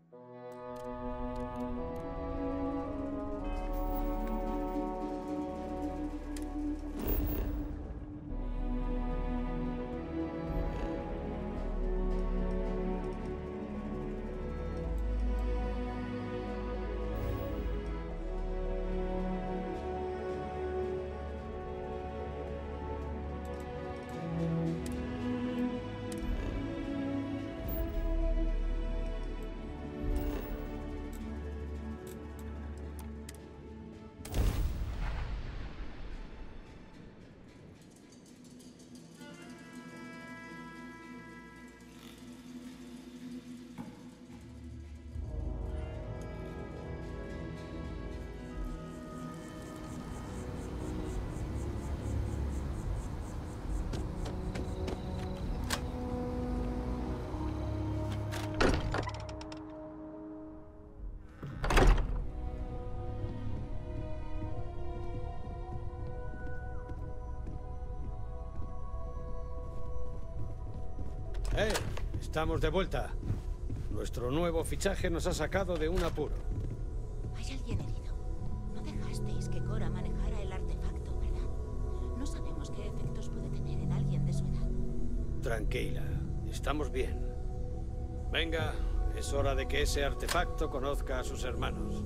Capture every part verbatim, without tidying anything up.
¡Eh! Estamos de vuelta. Nuestro nuevo fichaje nos ha sacado de un apuro. Hay alguien herido. No dejasteis que Cora manejara el artefacto, ¿verdad? No sabemos qué efectos puede tener en alguien de su edad. Tranquila, estamos bien. Venga, es hora de que ese artefacto conozca a sus hermanos.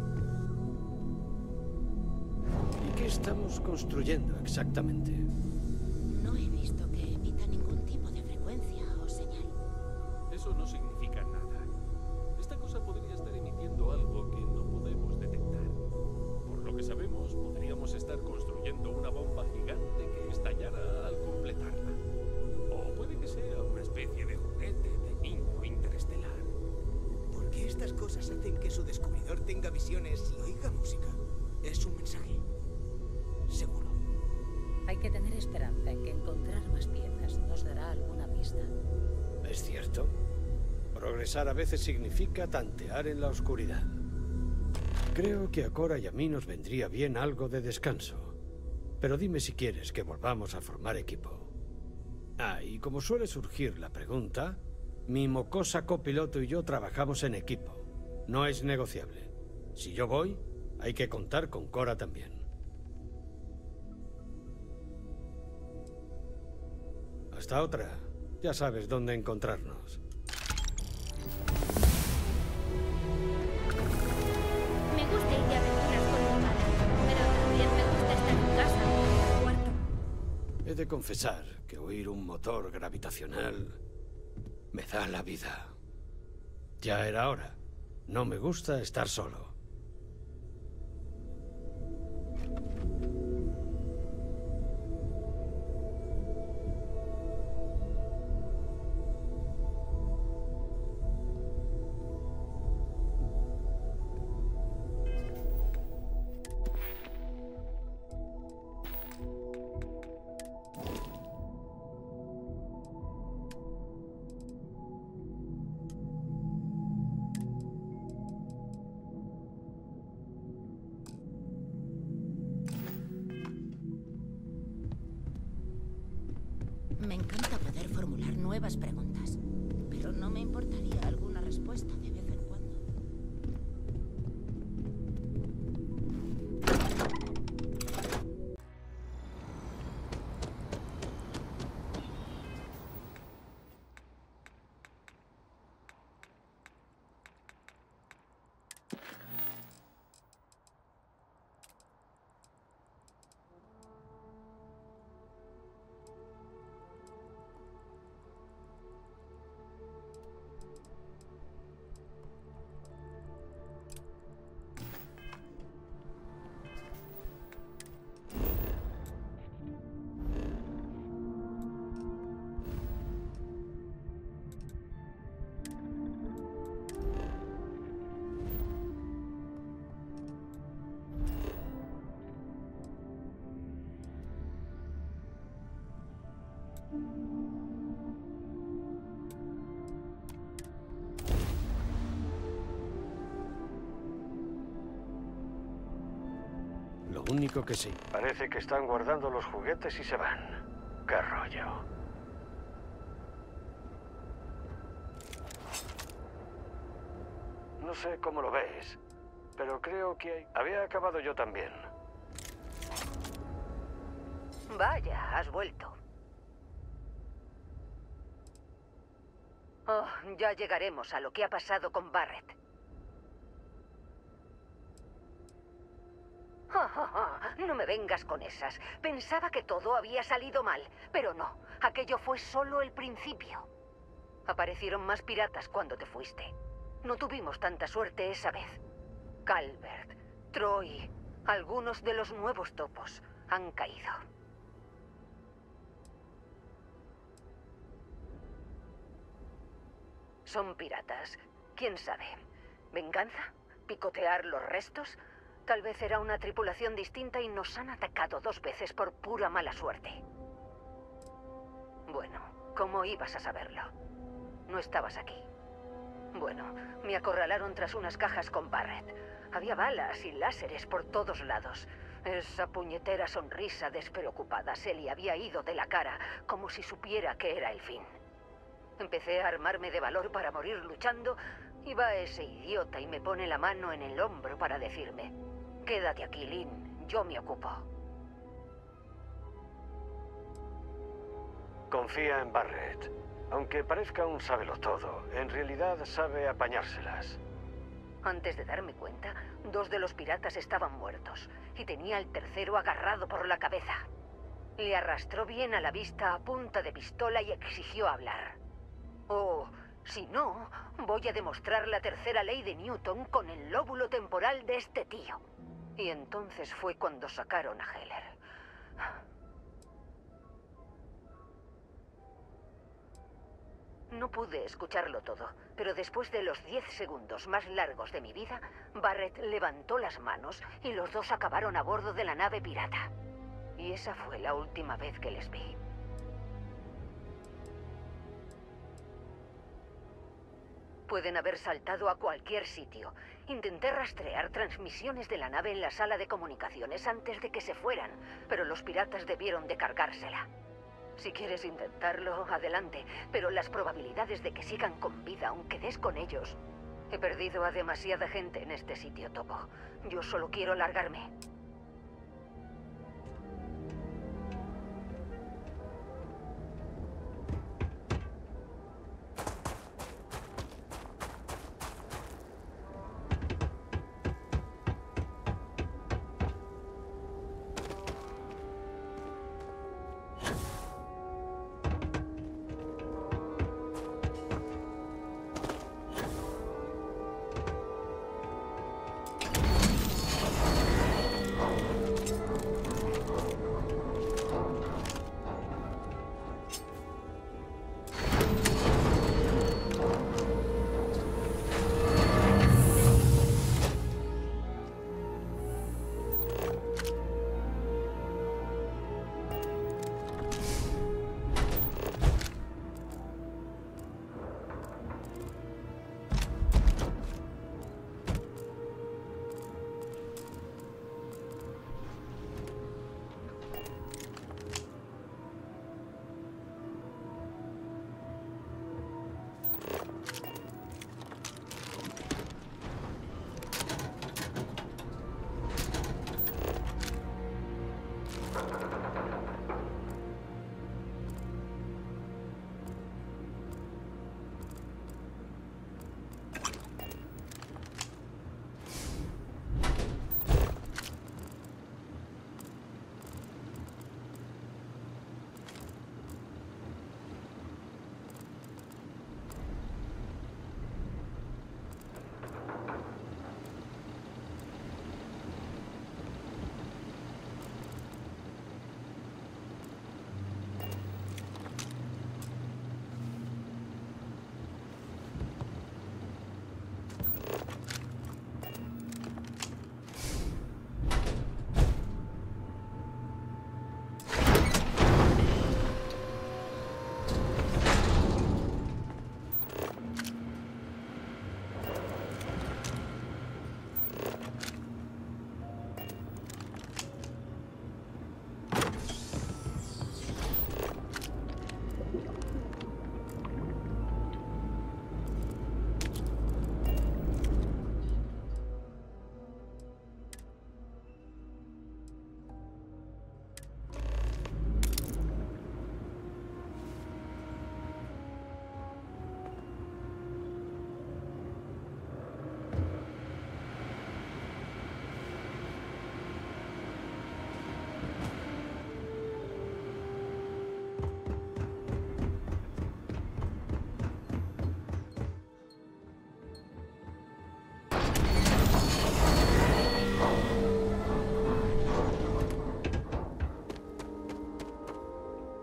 ¿Y qué estamos construyendo exactamente? No he visto que emita ningún tipo de frecuencia o señal. Eso no significa nada. Esta cosa podría estar emitiendo algo que no podemos detectar. Por lo que sabemos, podríamos estar construyendo una bomba gigante que estallara al completarla. O puede que sea una especie de juguete de niño interestelar. ¿Por qué estas cosas hacen que su descubridor tenga visiones y oiga música? Es un mensaje. Seguro. Hay que tener esperanza en que encontrar más piezas nos dará alguna pista. ¿Es cierto? Progresar a veces significa tantear en la oscuridad. Creo que a Cora y a mí nos vendría bien algo de descanso. Pero dime si quieres que volvamos a formar equipo. Ah, y como suele surgir la pregunta, mi mocosa copiloto y yo trabajamos en equipo. No es negociable. Si yo voy, hay que contar con Cora también. Hasta otra. Ya sabes dónde encontrarnos. Me gusta ir de aventuras con mi madre, pero también me gusta estar en casa, en el cuarto. He de confesar que oír un motor gravitacional me da la vida. Ya era hora. No me gusta estar solo. Me encanta poder formular nuevas preguntas, pero no me importaría alguna respuesta de vez en cuando. Lo único que sí. Parece que están guardando los juguetes y se van. ¡Qué rollo! No sé cómo lo ves, pero creo que había acabado yo también. Vaya, has vuelto. Oh, ya llegaremos a lo que ha pasado con Barrett. Oh, oh, oh, no me vengas con esas. Pensaba que todo había salido mal, pero no. Aquello fue solo el principio. Aparecieron más piratas cuando te fuiste. No tuvimos tanta suerte esa vez. Calvert, Troy, algunos de los nuevos topos han caído. Son piratas. ¿Quién sabe? ¿Venganza? ¿Picotear los restos? Tal vez era una tripulación distinta y nos han atacado dos veces por pura mala suerte. Bueno, ¿cómo ibas a saberlo? No estabas aquí. Bueno, me acorralaron tras unas cajas con Barrett. Había balas y láseres por todos lados. Esa puñetera sonrisa despreocupada se le había ido de la cara, como si supiera que era el fin. Empecé a armarme de valor para morir luchando, y va ese idiota y me pone la mano en el hombro para decirme: quédate aquí, Lynn, yo me ocupo. Confía en Barrett. Aunque parezca un sabelotodo, en realidad sabe apañárselas. Antes de darme cuenta, dos de los piratas estaban muertos, y tenía al tercero agarrado por la cabeza. Le arrastró bien a la vista a punta de pistola y exigió hablar. Oh, si no, voy a demostrar la tercera ley de Newton con el lóbulo temporal de este tío. Y entonces fue cuando sacaron a Heller. No pude escucharlo todo, pero después de los diez segundos más largos de mi vida, Barrett levantó las manos y los dos acabaron a bordo de la nave pirata. Y esa fue la última vez que les vi. Pueden haber saltado a cualquier sitio. Intenté rastrear transmisiones de la nave en la sala de comunicaciones antes de que se fueran, pero los piratas debieron de cargársela. Si quieres intentarlo, adelante, pero las probabilidades de que sigan con vida aunque des con ellos... He perdido a demasiada gente en este sitio, Topo. Yo solo quiero largarme.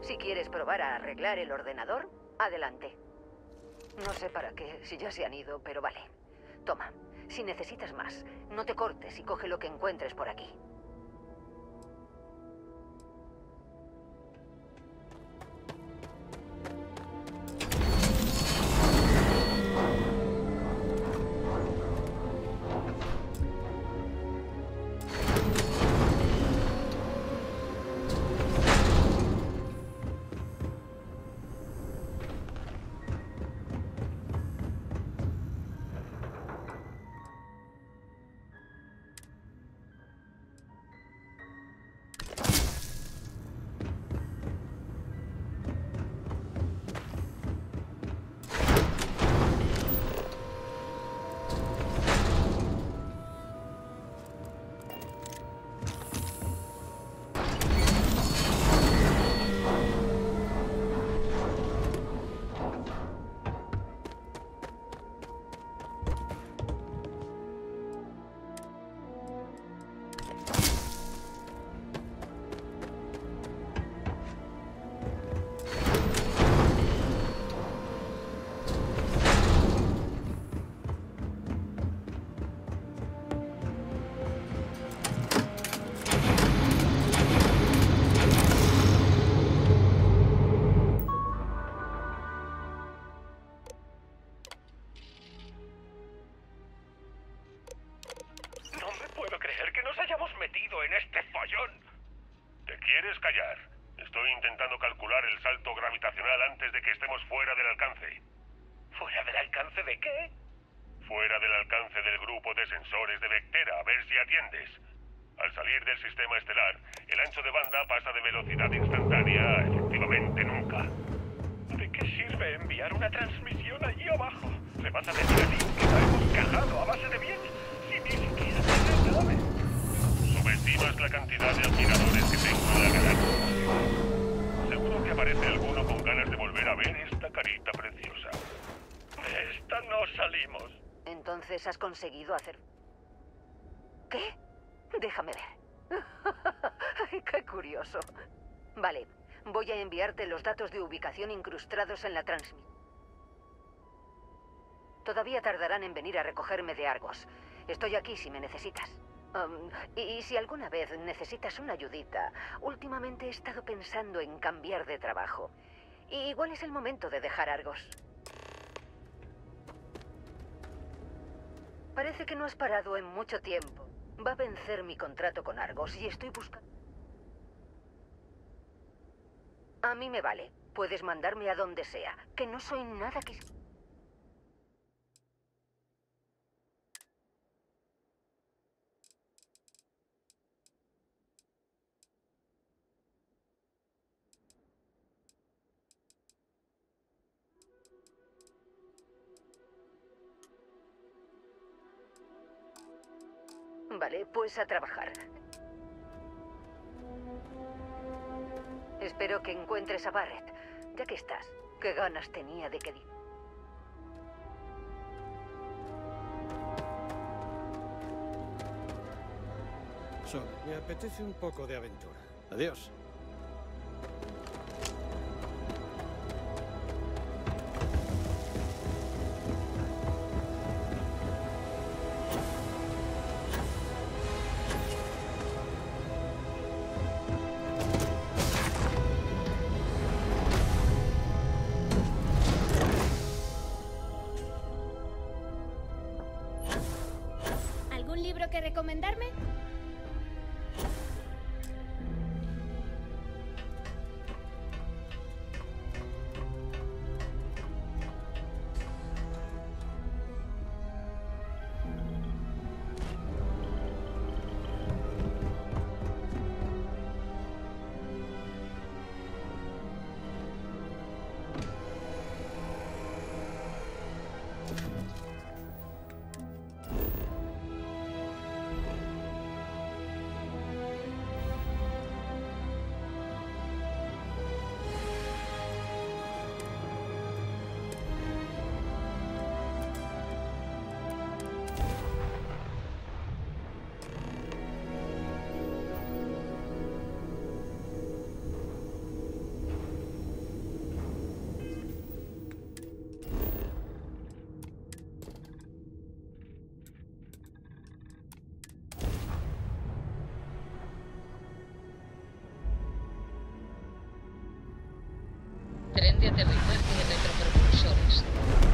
Si quieres probar a arreglar el ordenador, adelante. No sé para qué, si ya se han ido, pero vale. Toma, si necesitas más, no te cortes y coge lo que encuentres por aquí. En este follón. ¿Te quieres callar? Estoy intentando calcular el salto gravitacional antes de que estemos fuera del alcance. ¿Fuera del alcance de qué? Fuera del alcance del grupo de sensores de Vectera, a ver si atiendes. Al salir del sistema estelar, el ancho de banda pasa de velocidad instantánea a efectivamente nunca. ¿De qué sirve enviar una transmisión allí abajo? ¿Le vas a decir a ti que la hemos cagado a base de bienes si ni siquiera tiene nave? Subestimas la cantidad de admiradores que tengo en la galaxia. Seguro que aparece alguno con ganas de volver a ver esta carita preciosa. De esta no salimos. Entonces has conseguido hacer... ¿Qué? Déjame ver. Ay, qué curioso. Vale, voy a enviarte los datos de ubicación incrustados en la transmisión. Todavía tardarán en venir a recogerme de Argos. Estoy aquí si me necesitas. Um, y, y si alguna vez necesitas una ayudita, últimamente he estado pensando en cambiar de trabajo. Y igual es el momento de dejar Argos. Parece que no has parado en mucho tiempo. Va a vencer mi contrato con Argos y estoy buscando... A mí me vale. Puedes mandarme a donde sea, que no soy nada que... Vale, pues a trabajar. Espero que encuentres a Barrett. Ya que estás, qué ganas tenía de que... Sol, me apetece un poco de aventura. Adiós. ¿Algún libro que recomendarme? Tren de aterrizaje de retropropulsores.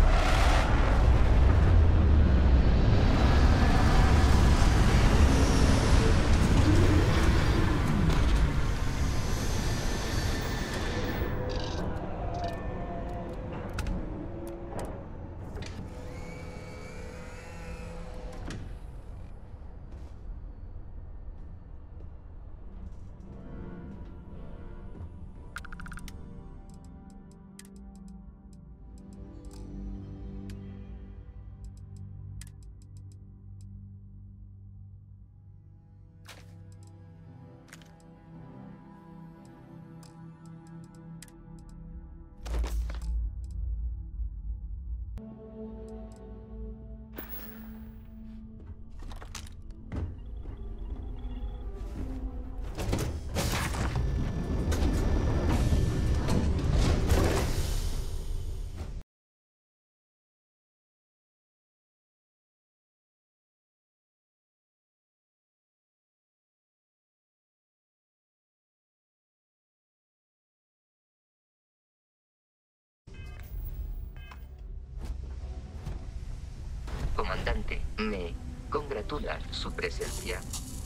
Comandante, me congratula su presencia.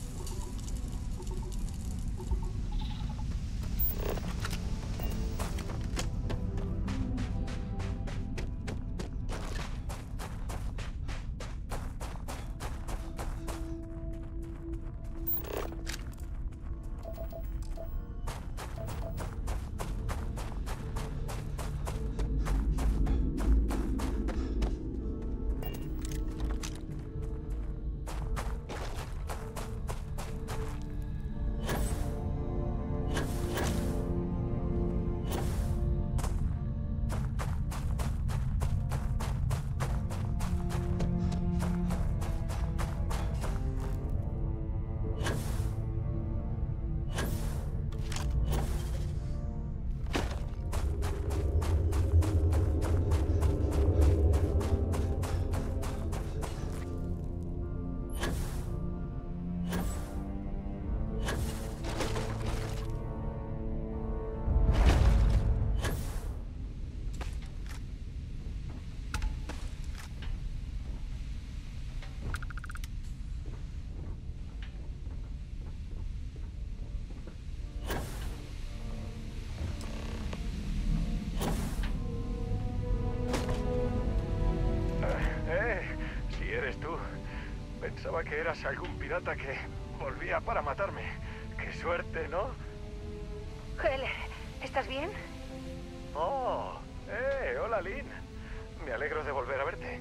Pensaba que eras algún pirata que volvía para matarme. Qué suerte, ¿no? Heller, ¿estás bien? Oh, eh, hola, Lynn. Me alegro de volver a verte.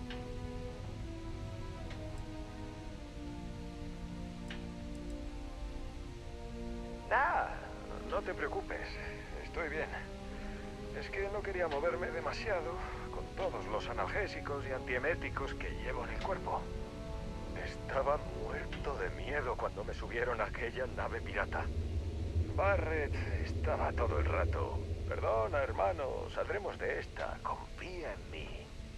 Ah, no te preocupes. Estoy bien. Es que no quería moverme demasiado con todos los analgésicos y antieméticos que llevo en el cuerpo. Estaba muerto de miedo cuando me subieron a aquella nave pirata. Barrett estaba todo el rato. Perdona, hermano, saldremos de esta. Confía en mí.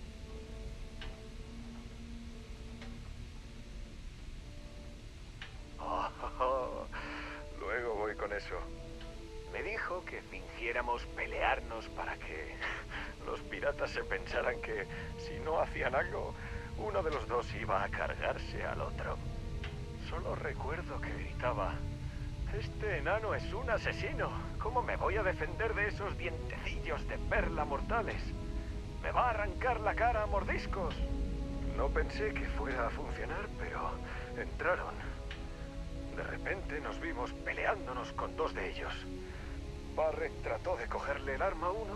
Oh, oh, oh. Luego voy con eso. Me dijo que fingiéramos pelearnos para que los piratas se pensaran que si no hacían algo, uno de los dos iba a cargarse al otro. Solo recuerdo que gritaba: «Este enano es un asesino. ¿Cómo me voy a defender de esos dientecillos de perla mortales? Me va a arrancar la cara a mordiscos». No pensé que fuera a funcionar, pero entraron. De repente nos vimos peleándonos con dos de ellos. Barrett trató de cogerle el arma a uno.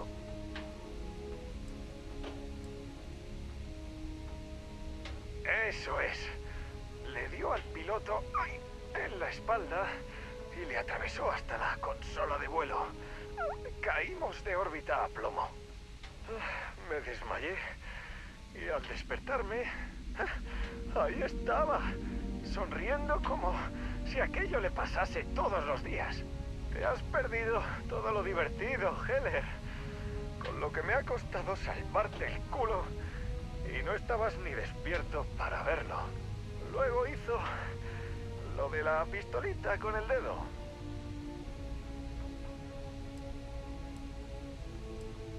Eso es. Le dio al piloto ay, en la espalda y le atravesó hasta la consola de vuelo. Caímos de órbita a plomo. Me desmayé y al despertarme, ahí estaba, sonriendo como si aquello le pasase todos los días. Te has perdido todo lo divertido, Heller. Con lo que me ha costado salvarte el culo. Y no estabas ni despierto para verlo. Luego hizo lo de la pistolita con el dedo.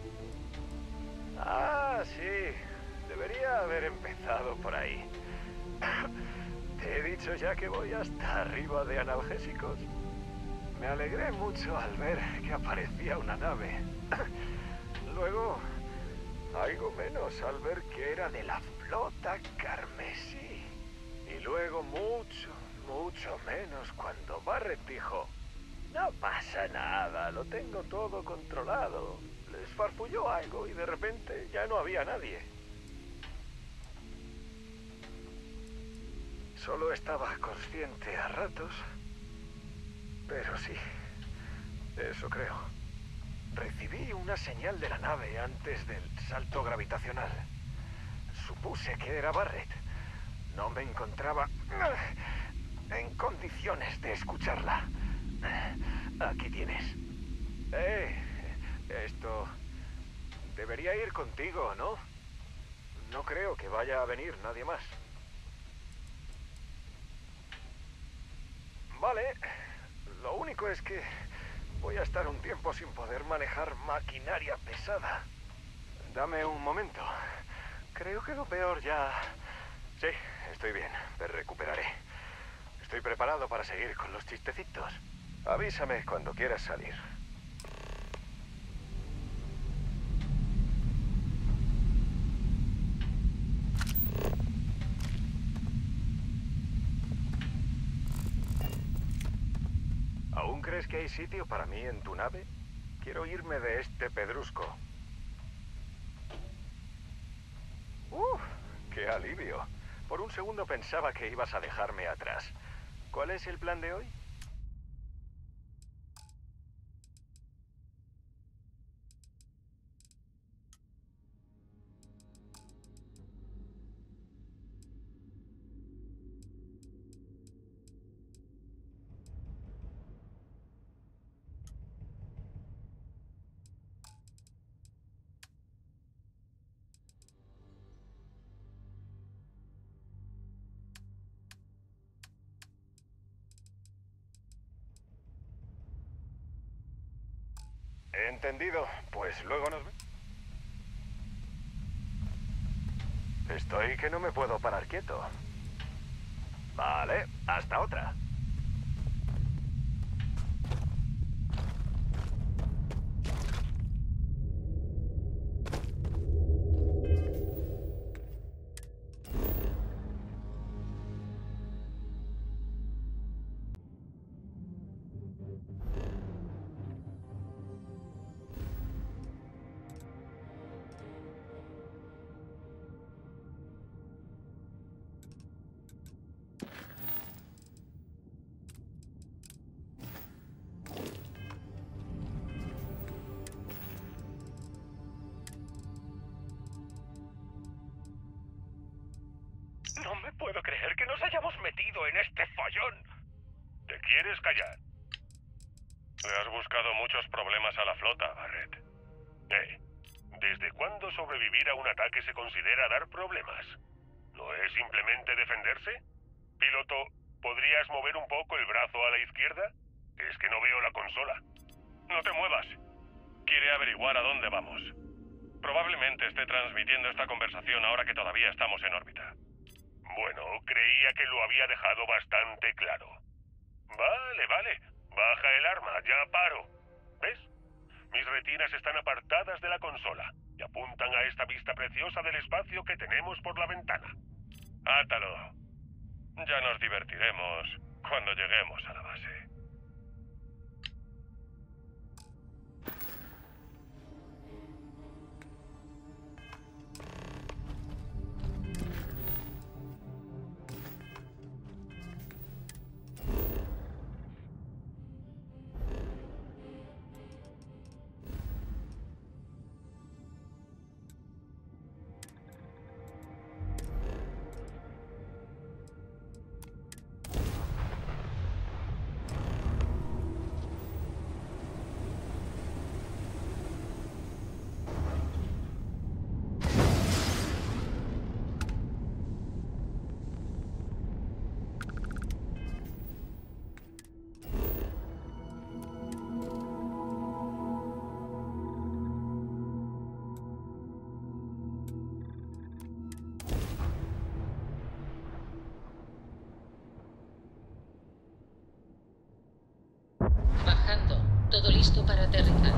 empezado por ahí. Te he dicho ya que voy hasta arriba de analgésicos. Me alegré mucho al ver que aparecía una nave. Luego, algo menos al ver que era de la flota carmesí. Y luego mucho, mucho menos cuando Barrett dijo: no pasa nada, lo tengo todo controlado. Les farfulló algo y de repente ya no había nadie. Solo estaba consciente a ratos, pero sí, eso creo. Recibí una señal de la nave antes del salto gravitacional. Supuse que era Barrett. No me encontraba en condiciones de escucharla. Aquí tienes. Eh, esto debería ir contigo, ¿no? No creo que vaya a venir nadie más. Vale, lo único es que voy a estar un tiempo sin poder manejar maquinaria pesada. Dame un momento. Creo que lo peor ya... Sí, estoy bien, me recuperaré. Estoy preparado para seguir con los chistecitos. Avísame cuando quieras salir. ¿Aún crees que hay sitio para mí en tu nave? Quiero irme de este pedrusco. ¡Uf! ¡Qué alivio! Por un segundo pensaba que ibas a dejarme atrás. ¿Cuál es el plan de hoy? Entendido. Pues luego nos vemos. Estoy que no me puedo parar quieto. Vale, hasta otra. No me puedo creer que nos hayamos metido en este follón. ¿Te quieres callar? Le has buscado muchos problemas a la flota, Barrett. Eh, ¿desde cuándo sobrevivir a un ataque se considera dar problemas? ¿No es simplemente defenderse? Piloto, ¿podrías mover un poco el brazo a la izquierda? Es que no veo la consola. No te muevas. Quiere averiguar a dónde vamos. Probablemente esté transmitiendo esta conversación ahora que todavía estamos en órbita. Bueno, creía que lo había dejado bastante claro. Vale, vale. Baja el arma, ya paro. ¿Ves? Mis retinas están apartadas de la consola y apuntan a esta vista preciosa del espacio que tenemos por la ventana. Átalo. Ya nos divertiremos cuando lleguemos a la base. Todo listo para aterrizar.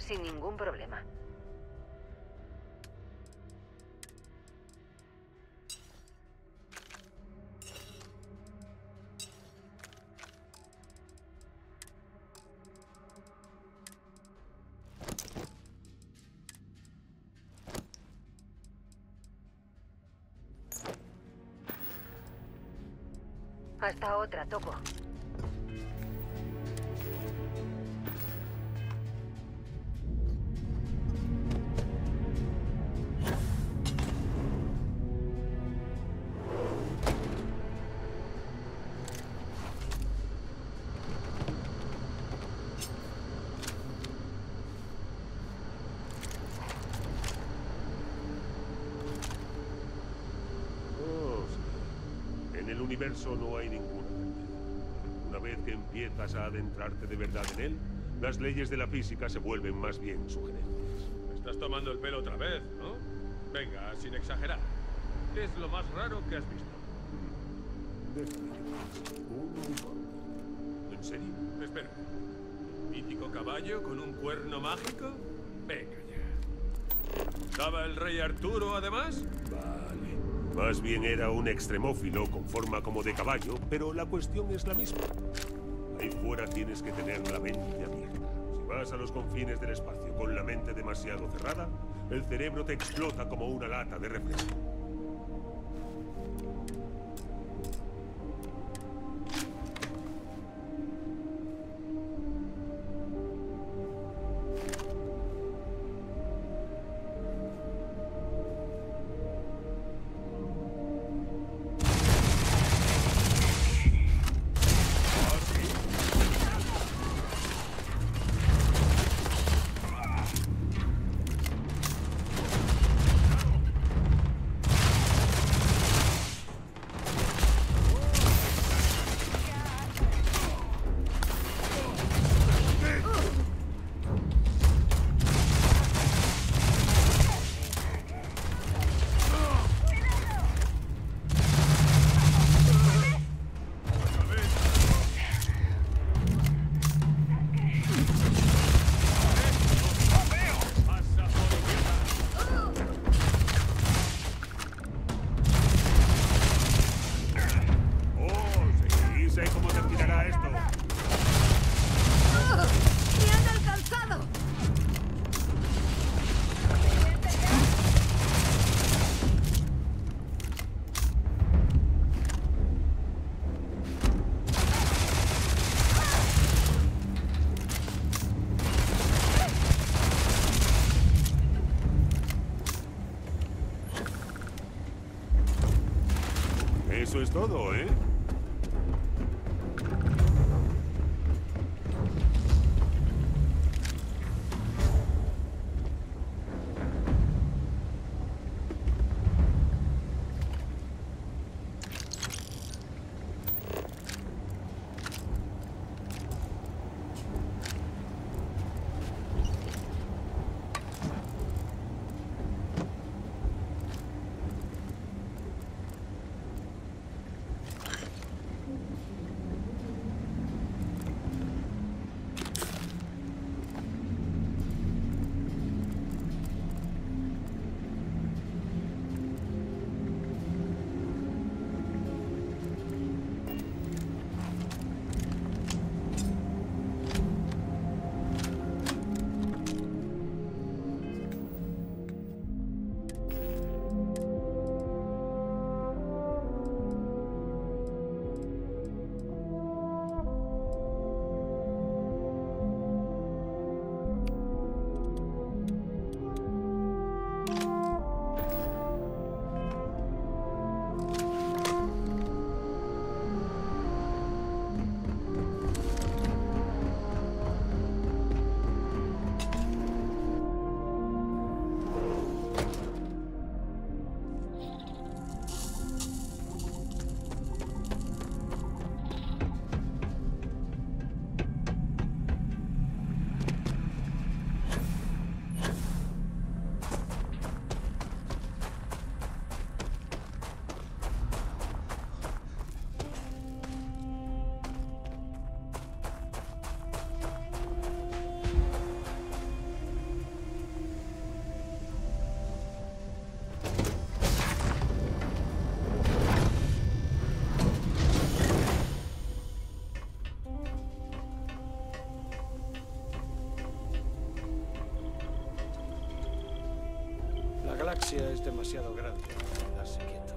sin ningún problema. Hasta otra, Toko. El universo no hay ninguna certeza. Una vez que empiezas a adentrarte de verdad en él, las leyes de la física se vuelven más bien sugerencias. Me estás tomando el pelo otra vez, ¿no? Venga, sin exagerar. ¿Qué es lo más raro que has visto? Déjame que piense. Un informe. ¿En serio? Espera. ¿Mítico caballo con un cuerno mágico? Venga ya. ¿Estaba el rey Arturo, además? Vale. Más bien era un extremófilo con forma como de caballo, pero la cuestión es la misma. Ahí fuera tienes que tener la mente abierta. Si vas a los confines del espacio con la mente demasiado cerrada, el cerebro te explota como una lata de refresco. Eso es todo, ¿eh? galaxia es demasiado grande para quedarse quieto.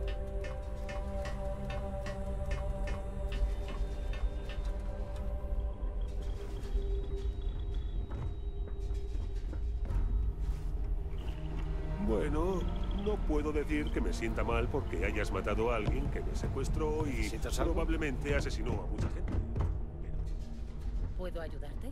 Bueno, no puedo decir que me sienta mal porque hayas matado a alguien que me secuestró y probablemente asesinó a mucha gente. ¿Puedo ayudarte?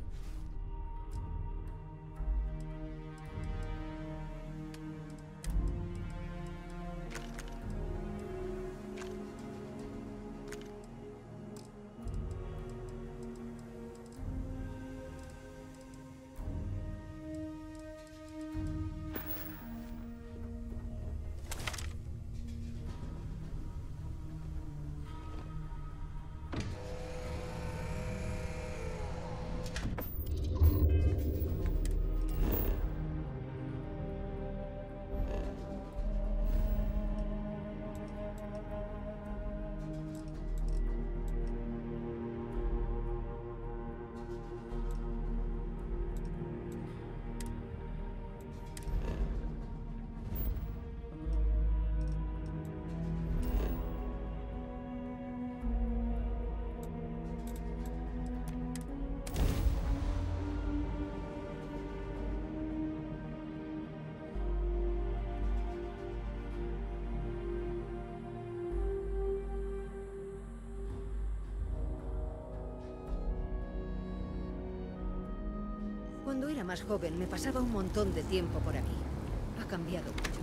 Cuando era más joven me pasaba un montón de tiempo por aquí. Ha cambiado mucho.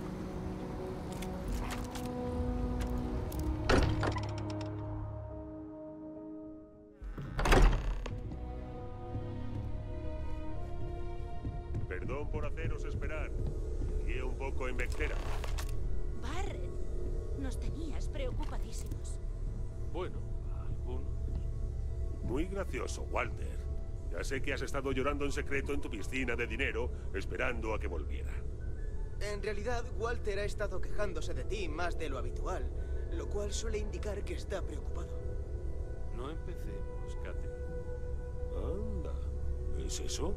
Perdón por haceros esperar. Guié un poco en Vectera. Barret, nos tenías preocupadísimos. Bueno, algunos. Muy gracioso, Walter. Ya sé que has estado llorando en secreto en tu piscina de dinero, esperando a que volviera. En realidad, Walter ha estado quejándose de ti más de lo habitual, lo cual suele indicar que está preocupado. No empecemos, Catherine. Anda, ¿es eso?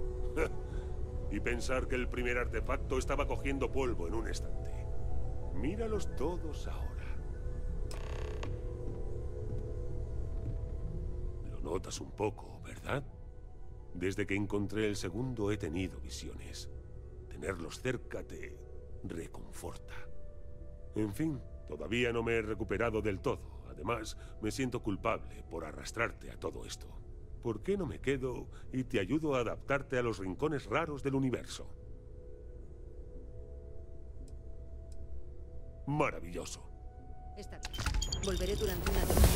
Y pensar que el primer artefacto estaba cogiendo polvo en un estante. Míralos todos ahora. Lo notas un poco, ¿verdad? Desde que encontré el segundo he tenido visiones. Tenerlos cerca te reconforta. En fin, todavía no me he recuperado del todo. Además, me siento culpable por arrastrarte a todo esto. ¿Por qué no me quedo y te ayudo a adaptarte a los rincones raros del universo? Maravilloso. Está bien. Volveré durante una temporada.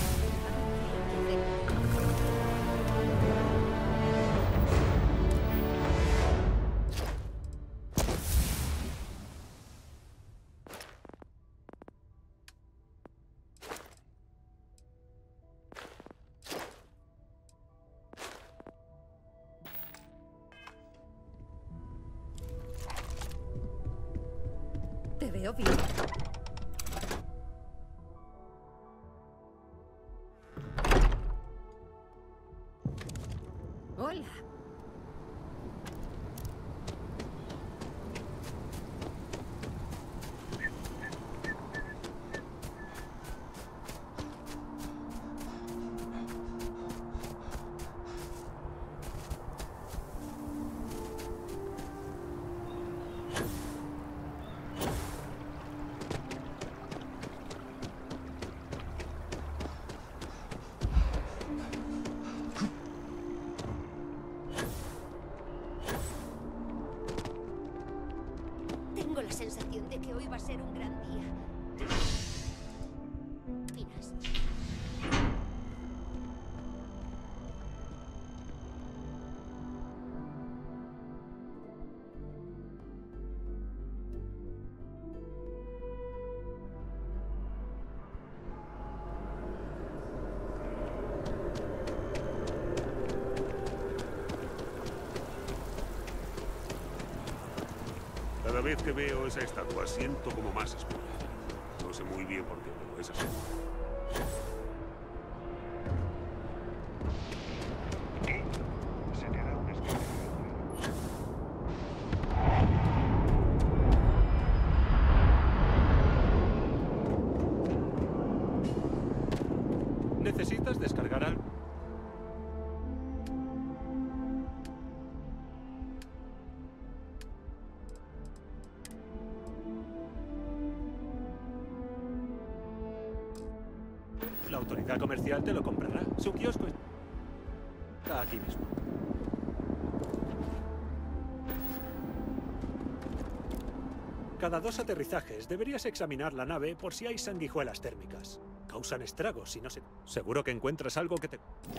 Te veo bien. Hola. Tengo la sensación de que hoy va a ser un gran día. ¿Opinas? Cada vez que veo esa estatua siento como más espuma. No sé muy bien por qué, pero es así. Se te da una escala. La autoridad comercial te lo comprará. Su kiosco está aquí mismo. Cada dos aterrizajes deberías examinar la nave por si hay sanguijuelas térmicas. Causan estragos si no se... Seguro que encuentras algo que te...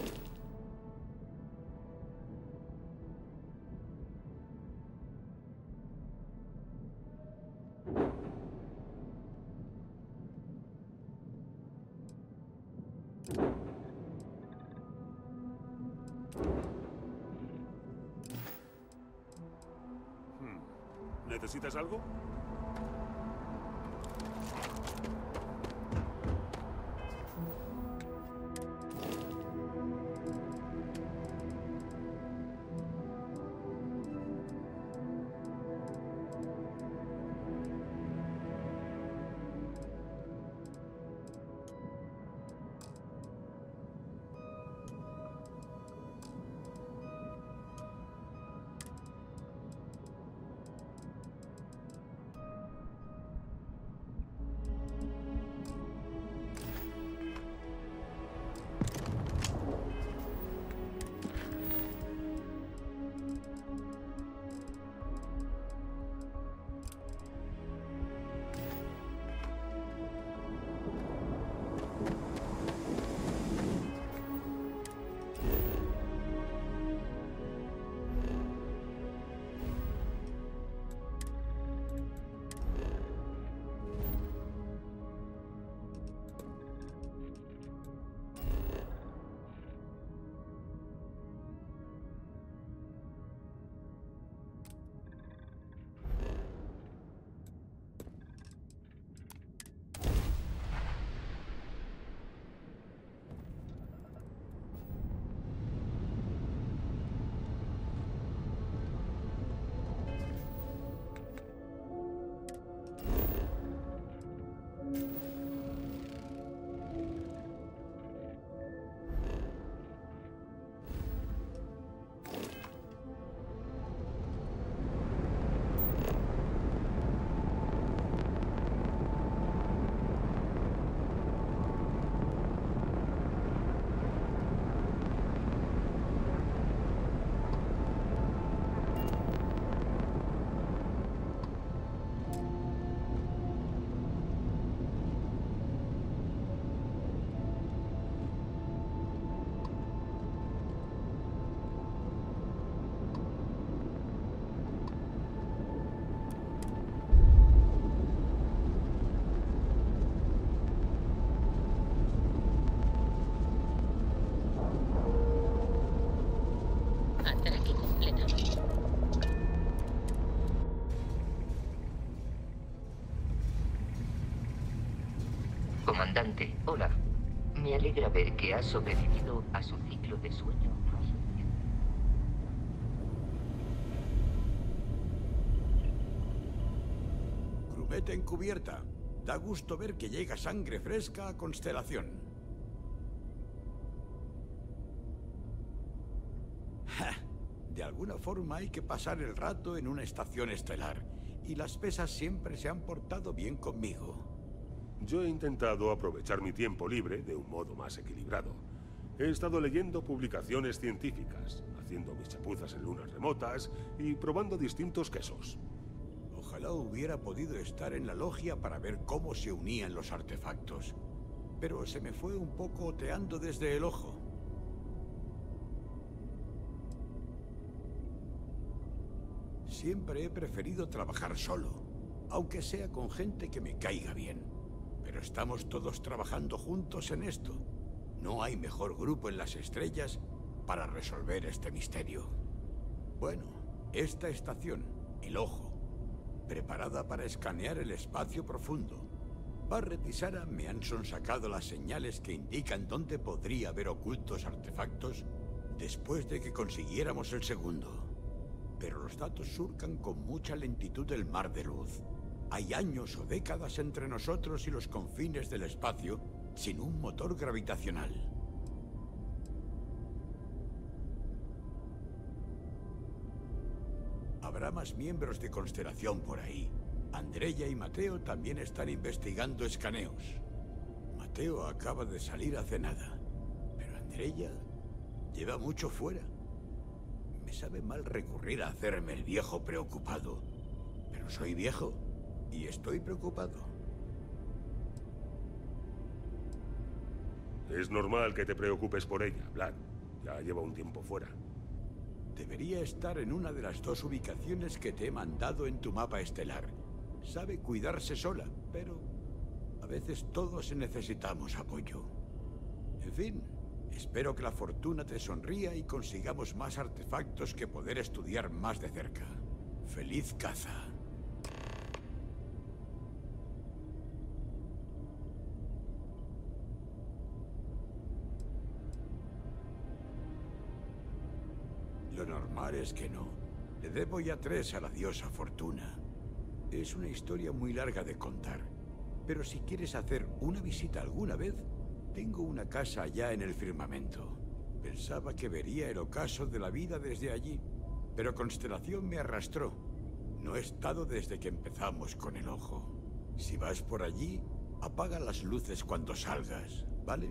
¿Necesitas algo? Comandante, hola. Me alegra ver que ha sobrevivido a su ciclo de sueño. Grumete encubierta. Da gusto ver que llega sangre fresca a Constelación. Ja, de alguna forma hay que pasar el rato en una estación estelar. Y las pesas siempre se han portado bien conmigo. Yo he intentado aprovechar mi tiempo libre de un modo más equilibrado. He estado leyendo publicaciones científicas, haciendo mis chapuzas en lunas remotas y probando distintos quesos. Ojalá hubiera podido estar en la logia para ver cómo se unían los artefactos. Pero se me fue un poco oteando desde el ojo. Siempre he preferido trabajar solo, aunque sea con gente que me caiga bien. Pero estamos todos trabajando juntos en esto. No hay mejor grupo en las estrellas para resolver este misterio. Bueno, esta estación, el Ojo, preparada para escanear el espacio profundo. Barrett y Sara me han sonsacado las señales que indican dónde podría haber ocultos artefactos después de que consiguiéramos el segundo. Pero los datos surcan con mucha lentitud el mar de luz. Hay años o décadas entre nosotros y los confines del espacio sin un motor gravitacional. Habrá más miembros de Constelación por ahí. Andrea y Mateo también están investigando escaneos. Mateo acaba de salir hace nada. Pero Andreya lleva mucho fuera. Me sabe mal recurrir a hacerme el viejo preocupado. Pero soy viejo y estoy preocupado. Es normal que te preocupes por ella, Vlad. Ya lleva un tiempo fuera. Debería estar en una de las dos ubicaciones que te he mandado en tu mapa estelar. Sabe cuidarse sola, pero a veces todos necesitamos apoyo. En fin, espero que la fortuna te sonría y consigamos más artefactos que poder estudiar más de cerca. ¡Feliz caza! Lo normal es que no. Le debo ya tres a la diosa Fortuna. Es una historia muy larga de contar. Pero si quieres hacer una visita alguna vez, tengo una casa allá en el firmamento. Pensaba que vería el ocaso de la vida desde allí, pero Constelación me arrastró. No he estado desde que empezamos con el ojo. Si vas por allí, apaga las luces cuando salgas, ¿vale?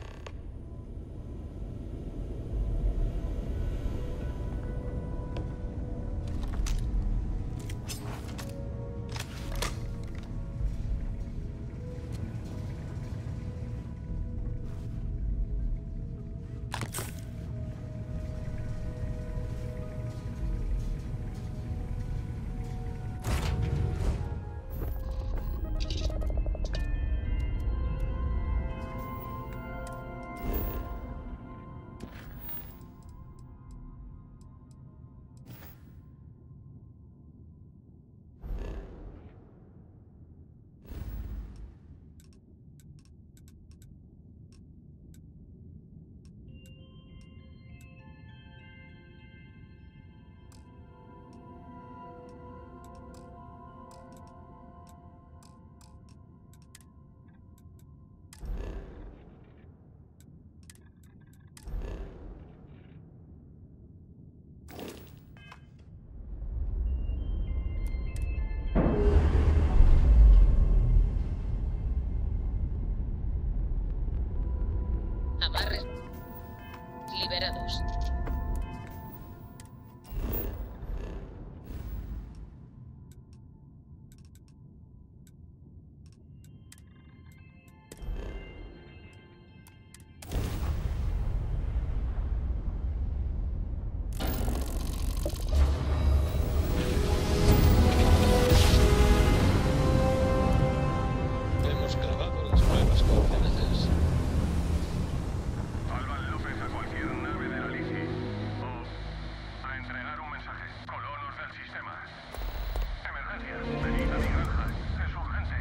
Amarres liberados. Hemos clavado las nuevas coordenadas. Alban López a cualquier nave de la L I C I. O a entregar un mensaje. Colonos del sistema. Emergencia. Venid a mi granja. Es urgente.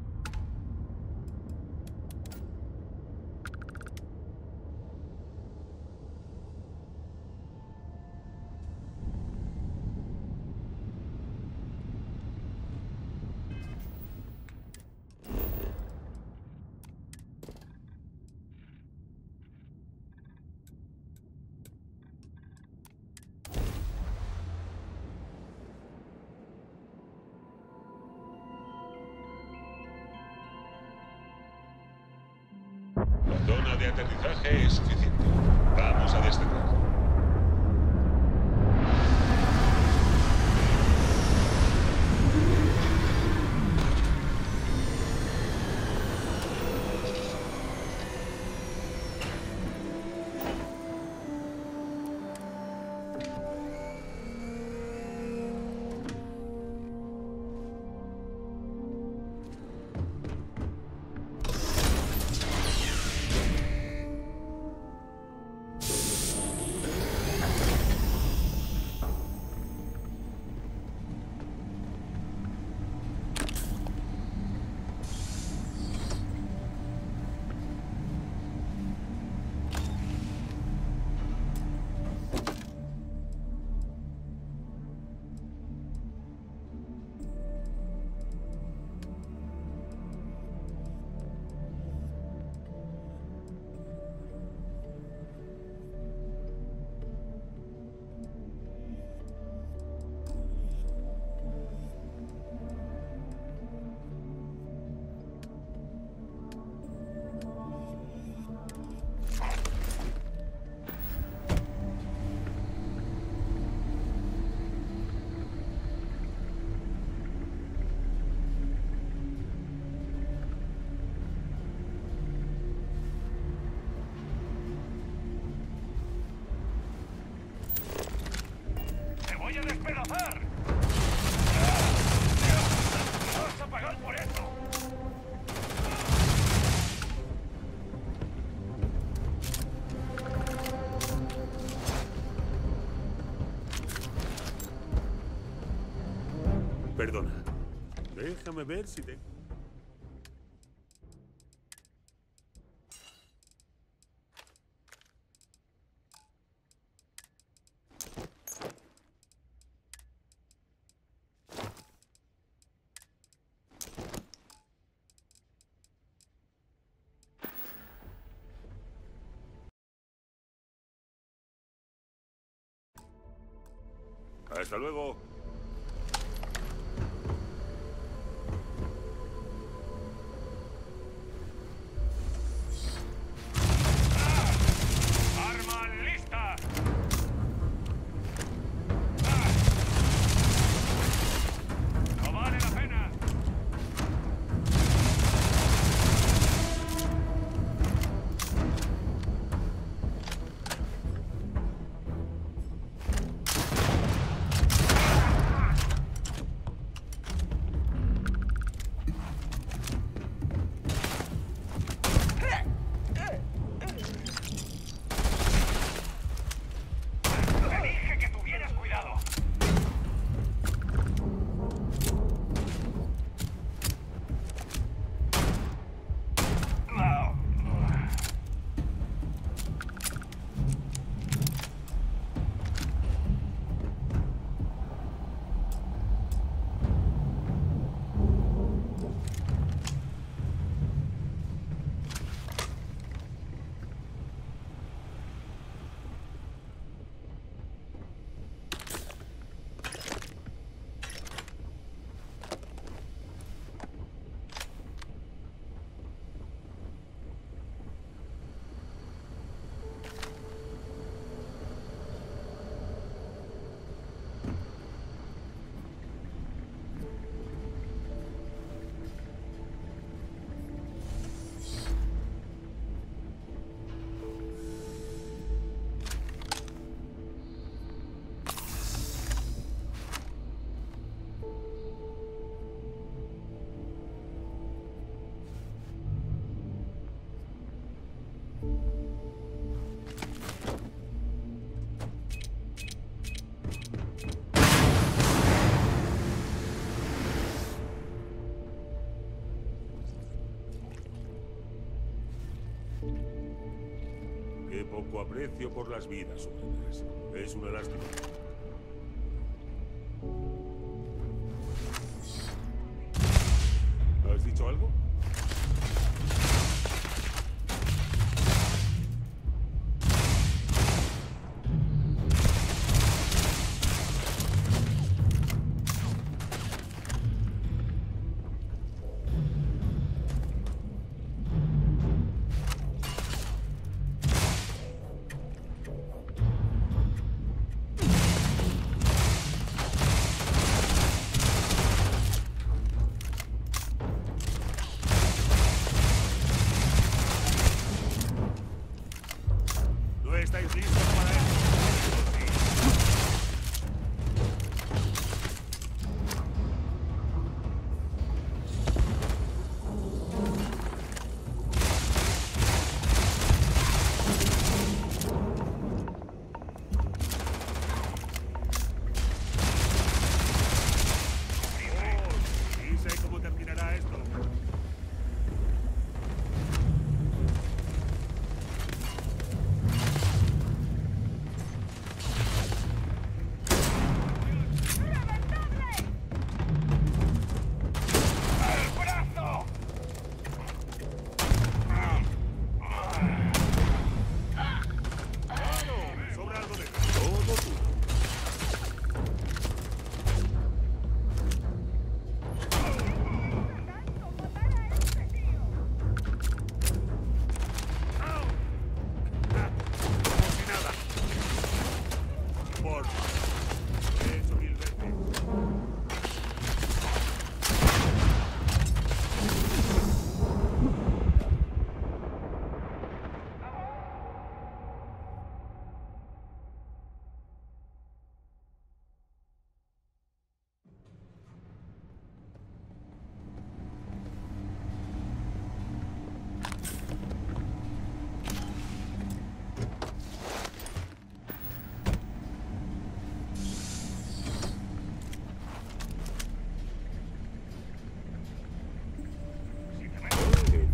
La zona de aterrizaje es suficiente. Vamos a descender. Déjame ver si te... Hasta luego. ¡Arma lista! ¡No vale la pena! Qué poco aprecio por las vidas humanas. Es una lástima. ¿Has dicho algo?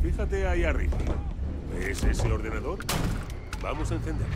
Fíjate ahí arriba. ¿Ves ese ordenador? Vamos a encenderlo.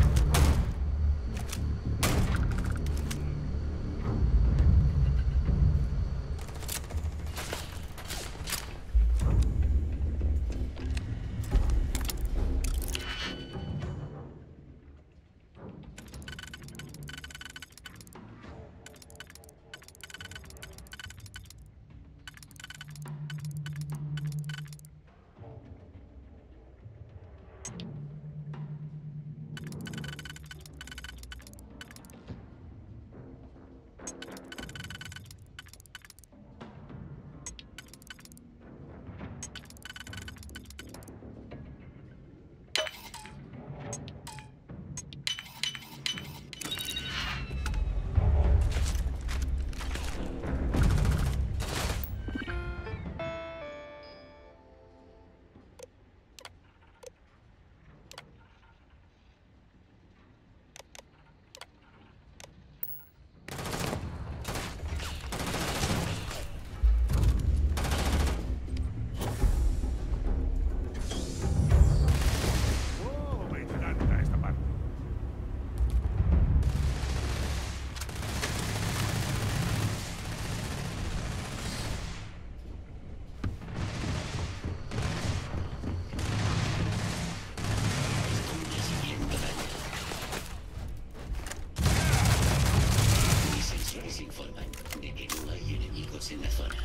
En la zona.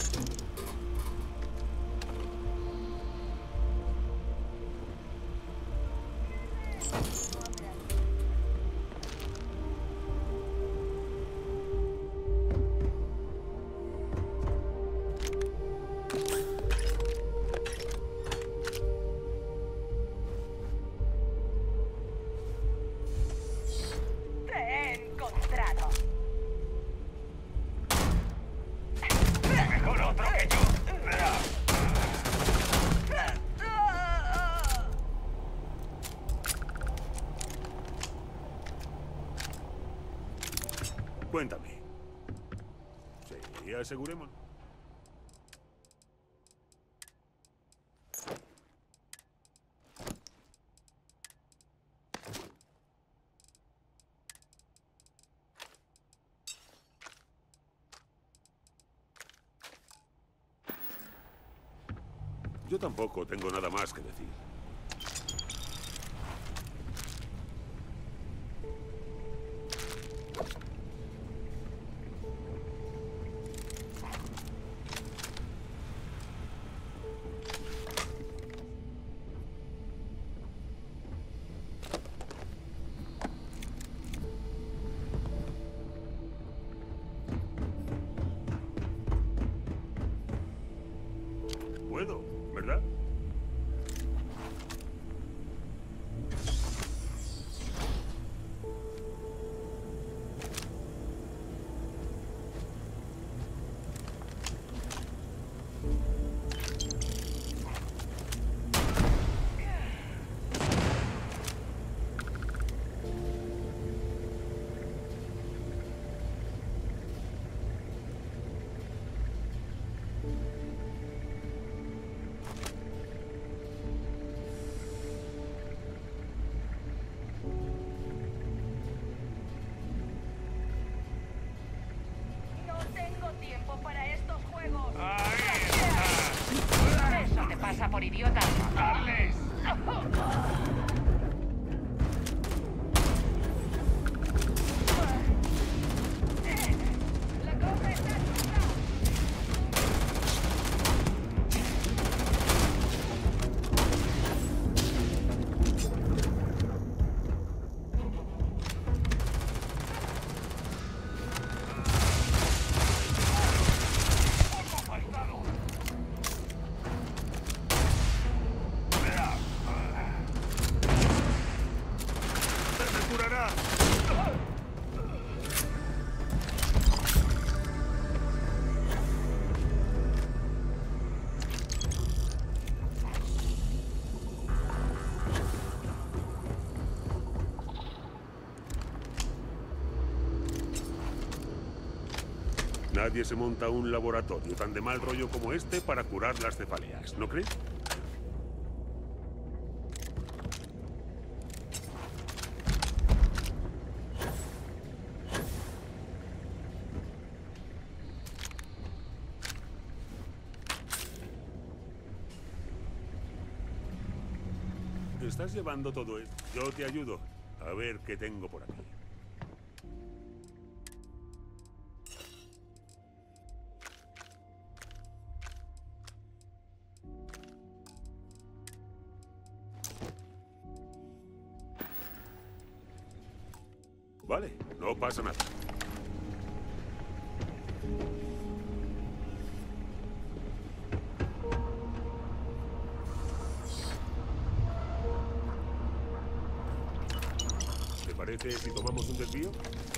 Te he encontrado. Mejor otro que yo. Cuéntame. Sí, asegurémonos. Yo tampoco tengo nada más que decir. Puedo, ¿verdad? No tengo tiempo para estos juegos. Eso te pasa por idiota. ¡Darles! La cosa está chula. Nadie se monta un laboratorio tan de mal rollo como este para curar las cefaleas, ¿no crees? ¿te estás llevando todo esto? Yo te ayudo. A ver qué tengo por aquí. Vale, no pasa nada. ¿Te parece si tomamos un desvío?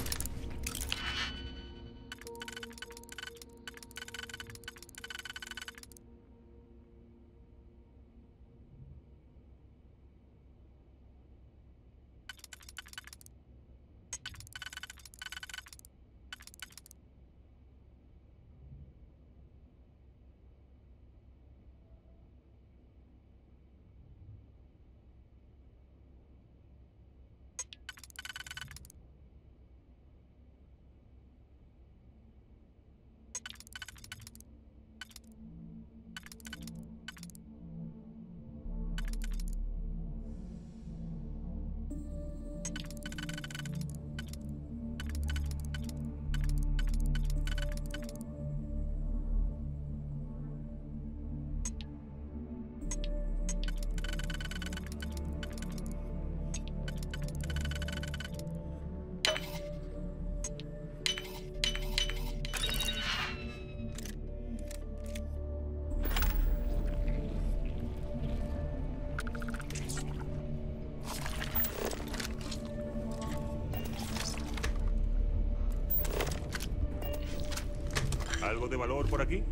¿Algo de valor por aquí?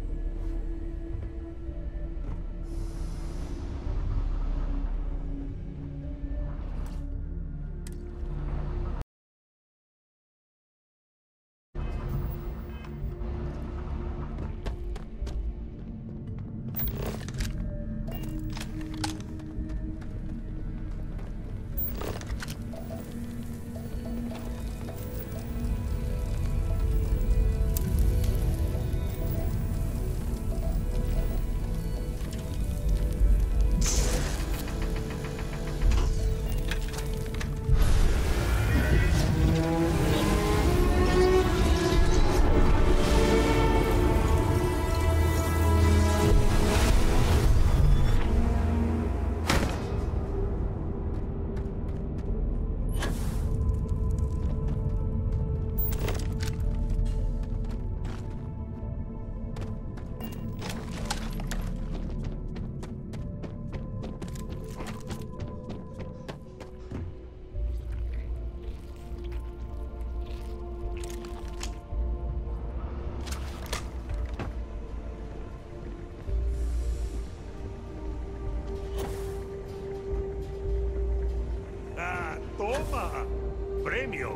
¡Toma! ¡Premio!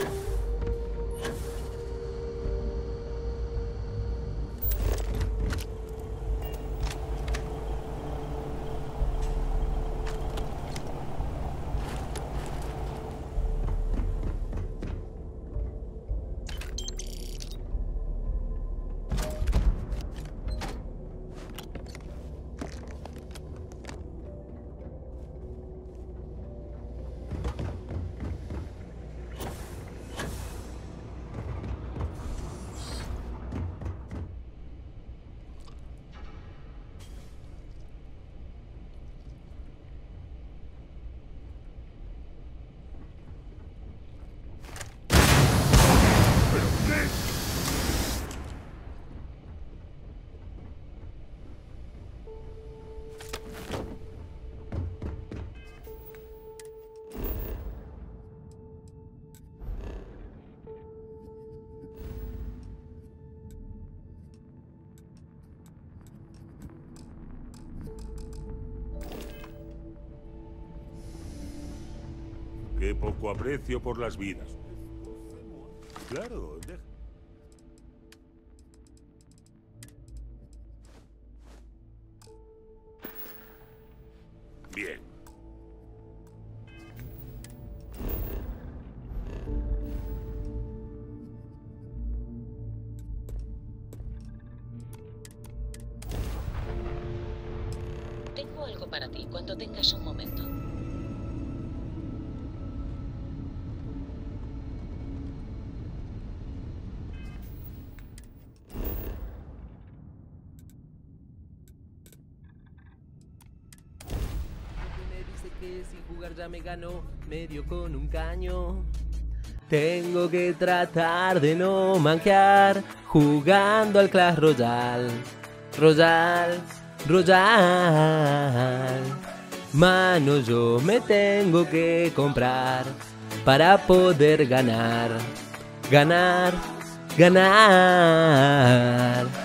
Qué poco aprecio por las vidas. Claro, deja. Bien. Tengo algo para ti cuando tengas un momento. que sin jugar ya me ganó, me dio con un caño. Tengo que tratar de no manquear jugando al Clash Royale. Royale, Royale. Mano, yo me tengo que comprar para poder ganar. Ganar, ganar.